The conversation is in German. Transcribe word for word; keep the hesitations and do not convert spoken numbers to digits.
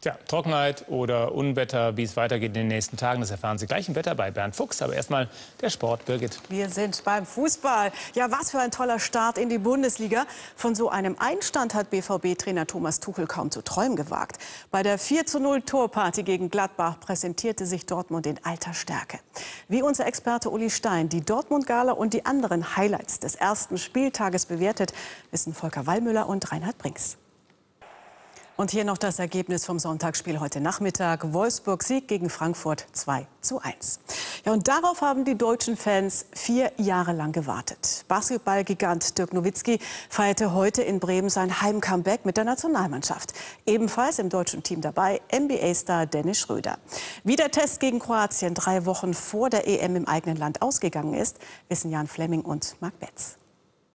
Tja, Trockenheit oder Unwetter, wie es weitergeht in den nächsten Tagen, das erfahren Sie gleich im Wetter bei Bernd Fuchs. Aber erstmal der Sport, Birgit. Wir sind beim Fußball. Ja, was für ein toller Start in die Bundesliga. Von so einem Einstand hat B V B-Trainer Thomas Tuchel kaum zu träumen gewagt. Bei der vier zu null Torparty gegen Gladbach präsentierte sich Dortmund in alter Stärke. Wie unser Experte Uli Stein die Dortmund-Gala und die anderen Highlights des ersten Spieltages bewertet, wissen Volker Wallmüller und Reinhard Brinks. Und hier noch das Ergebnis vom Sonntagsspiel heute Nachmittag. Wolfsburg Sieg gegen Frankfurt zwei zu eins. Ja, und darauf haben die deutschen Fans vier Jahre lang gewartet. Basketballgigant Dirk Nowitzki feierte heute in Bremen sein Heim-Comeback mit der Nationalmannschaft. Ebenfalls im deutschen Team dabei N B A-Star Dennis Schröder. Wie der Test gegen Kroatien drei Wochen vor der E M im eigenen Land ausgegangen ist, wissen Jan Flemming und Marc Betz.